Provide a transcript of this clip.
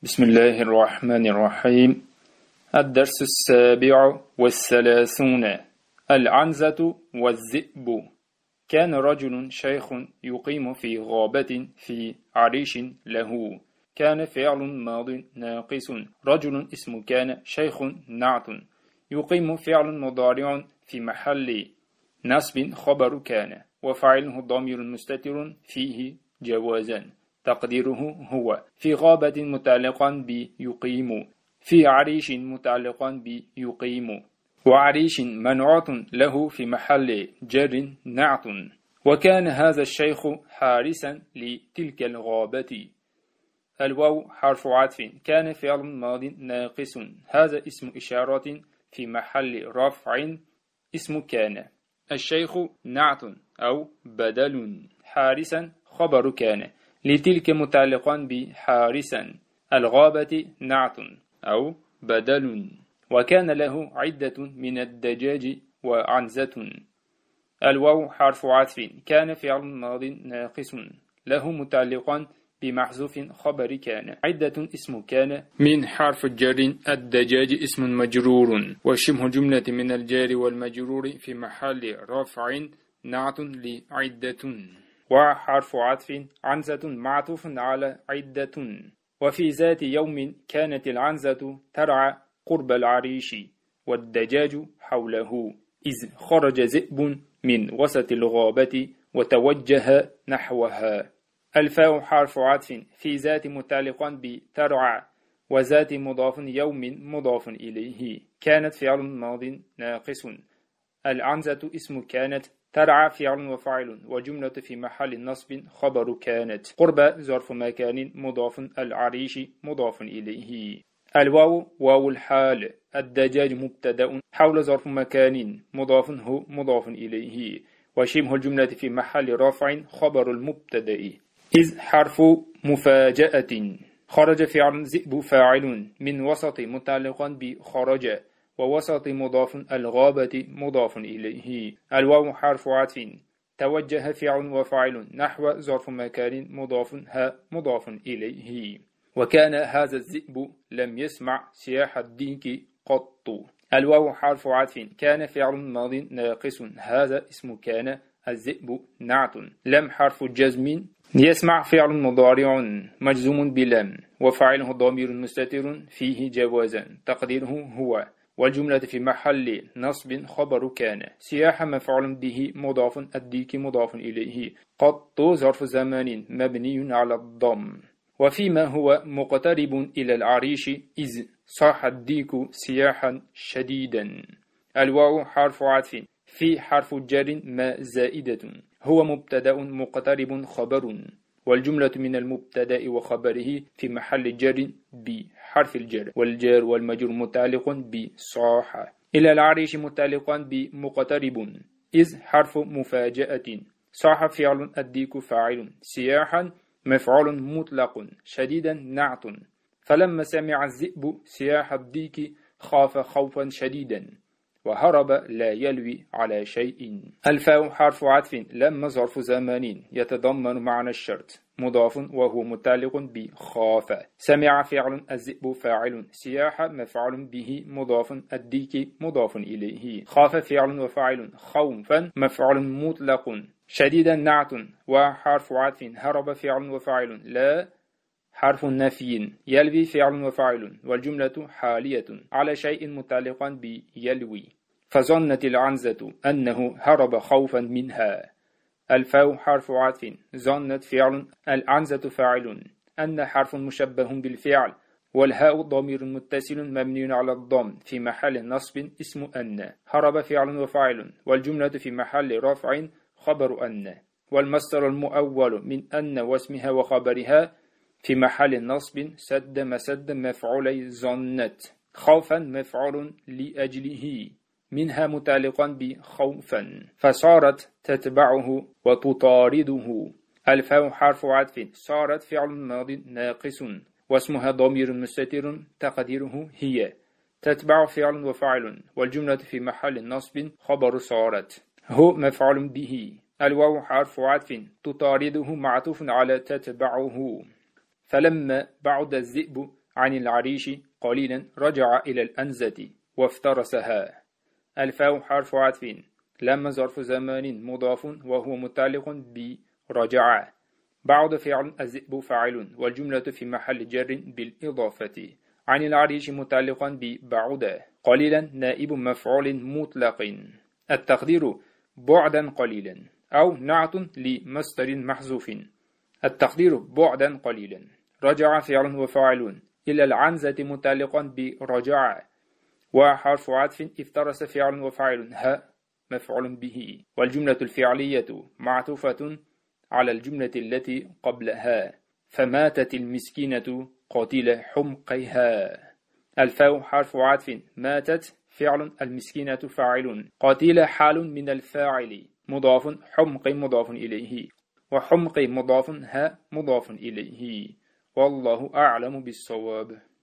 بسم الله الرحمن الرحيم. الدرس 37. العنزة والذئب. كان رجل شيخ يقيم في غابة في عريش له. كان فعل ماض ناقص. رجل اسم كان، شيخ نعت. يقيم فعل مضارع في محل نصب خبر كان، وفاعله ضمير مستتر فيه جوازا تقديره هو. في غابة متعلقا بيقيم. في عريش متعلقا بيقيم. وعريش منعوت له في محل جر نعت. وكان هذا الشيخ حارسا لتلك الغابة. الواو حرف عطف. كان فعل ماض ناقص. هذا اسم إشارة في محل رفع. اسم كان. الشيخ نعت أو بدل. حارسا خبر كان. لتلك متعلقا بحارسا. الغابة نعت أو بدل. وكان له عدة من الدجاج وعنزة. الواو حرف عطف. كان فعل ماض ناقص له متعلقا بمحذوف خبر كان. عدة اسم كان من حرف الجر. الدجاج اسم مجرور، وشبه جملة من الجار والمجرور في محل رفع نعت لعدة. وحرف عطف. عنزة معطوف على عدة. وفي ذات يوم كانت العنزة ترعى قرب العريش والدجاج حوله، إذ خرج ذئب من وسط الغابة وتوجه نحوها. الفاء حرف عطف. في ذات متعلقا بترعى، وذات مضاف يوم مضاف إليه. كانت فعل ماض ناقص. العنزة اسم كانت. ترعى فعل وفاعل وجملة في محل نصب خبر كانت. قرب ظرف مكان مضاف. العريش مضاف إليه. الواو واو الحال. الدجاج مبتدأ. حول ظرف مكان مضاف هو مضاف إليه. وشبه الجملة في محل رفع خبر المبتدأ. إذ حرف مفاجأة. خرج فعل ذئب فاعل من وسط متعلقا بخرج، ووسط مضاف. الغابة مضاف إليه. الواو حرف عطف. توجه فعل وفاعل نحو ظرف مكان مضاف ها مضاف إليه. وكان هذا الذئب لم يسمع سياح الديك قط. الواو حرف عطف. كان فعل ماض ناقص. هذا اسم كان. الذئب نعت. لم حرف جزم. يسمع فعل مضارع مجزوم بلم، وفاعله ضمير مستتر فيه جوازا تقديره هو. والجملة في محل نصب خبر كان. سياح مفعول به مضاف. الديك مضاف إليه. قط ظرف زمان مبني على الضم. وفيما هو مقترب إلى العريش إذ صاح الديك سياحا شديدا. الواو حرف عطف. في حرف جر ما زائدة. هو مبتدأ مقترب خبر، والجملة من المبتدأ وخبره في محل جر بحرف الجر، والجار والمجرور متعلق بصاح. إلى العريش متعلقا بمقترب. إذ حرف مفاجأة. صاح فعل. الديك فاعل. سياحا مفعول مطلق. شديدا نعت. فلما سمع الذئب سياح الديك خاف خوفا شديدا، وهرب لا يلوي على شيء. الفاء حرف عطف. لما ظرف زمان يتضمن معنى الشرط مضاف وهو متعلق بخاف. سمع فعل. الذئب فاعل. سياح مفعول به مضاف. الديك مضاف إليه. خاف فعل وفاعل. خوفا مفعول مطلق. شديدا نعت وحرف عطف. هرب فعل وفاعل. لا حرف نفي. يلوي فعل وفاعل، والجملة حالية على شيء متعلقا بيلوي. فظنت العنزة أنه هرب خوفا منها. الفاء حرف عطف. ظنت فعل. العنزة فاعل. أن حرف مشبه بالفعل، والهاء ضمير متصل مبني على الضم في محل نصب اسم أن. هرب فعل وفاعل، والجملة في محل رفع خبر أن. والمصدر المؤول من أن واسمها وخبرها في محل نصب سد مسد مفعولي ظنت. خوفا مفعول لأجله، منها متعلقا بخوفا، فصارت تتبعه وتطارده. الفاء حرف عطف. صارت فعل ماض ناقص، واسمها ضمير مستتر تقديره هي. تتبع فعل وفاعل، والجملة في محل نصب خبر صارت. هو مفعول به. الواو حرف عطف. تطارده معطوف على تتبعه. فلما بعد الذئب عن العريش قليلا رجع إلى الأنزة وافترسها. الفاء حرف عطف، لما ظرف زمان مضاف وهو متعلق برجع. بعد فعل الذئب فاعل والجملة في محل جر بالإضافة. عن العريش متعلقا ببعد. قليلا نائب مفعول مطلق. التقدير بعدا قليلا أو نعت لمصدر محذوف. التقدير بعدا قليلا. رجع فعل وفاعل إلى العنزة متعلقا برجع. وحرف عطف افترس فعل وفاعل ها مفعول به. والجملة الفعلية معطوفة على الجملة التي قبلها. فماتت المسكينة قتيل حمقها. الفاء حرف عطف، ماتت فعل، المسكينة فاعل، قتيل حال من الفاعل، مضاف، حمق مضاف إليه، وحمق مضاف، ها مضاف إليه. والله أعلم بالصواب.